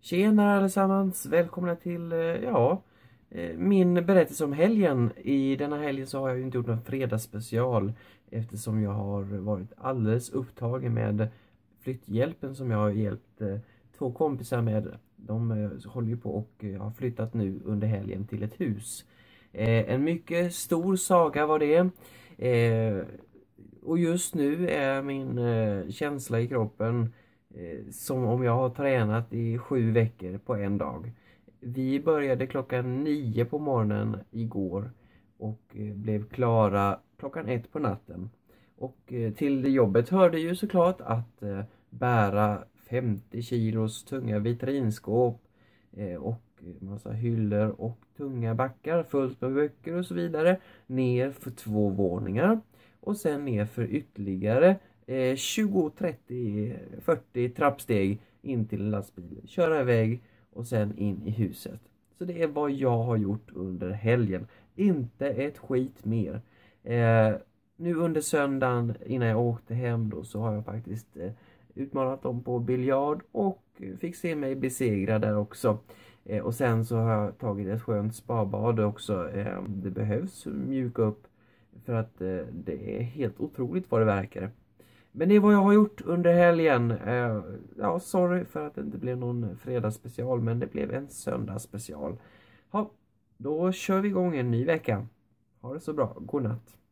Tjena allesammans, välkomna till min berättelse om helgen. I denna helgen så har jag ju inte gjort någon fredagsspecial eftersom jag har varit alldeles upptagen med flytthjälpen som jag har hjälpt två kompisar med. De håller ju på och har flyttat nu under helgen till ett hus. En mycket stor saga var det. Och just nu är min känsla i kroppen som om jag har tränat i 7 veckor på en dag. Vi började klockan 9 på morgonen igår och blev klara klockan 1 på natten. Och till jobbet hörde ju såklart att bära 50 kilos tunga vitrinskåp och massa hyllor och tunga backar fullt med böcker och så vidare ner för 2 våningar och sen ner för ytterligare 20, 30, 40 trappsteg in till en lastbil, köra iväg och sen in i huset. Så det är vad jag har gjort under helgen. Inte ett skit mer. Nu under söndagen innan jag åkte hem då så har jag faktiskt utmanat dem på biljard och fick se mig besegra där också. Och sen så har jag tagit ett skönt spabad också. Det behövs mjuka upp för att det är helt otroligt vad det verkar. Men det är vad jag har gjort under helgen. Ja, sorry för att det inte blev någon fredagsspecial, men det blev en söndagsspecial. Ja, då kör vi igång en ny vecka. Ha det så bra. God natt.